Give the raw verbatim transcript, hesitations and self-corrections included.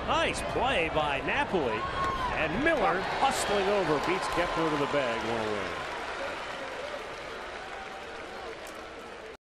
Nice play by Napoli, and Miller hustling over beats Kepler to the bag. One away.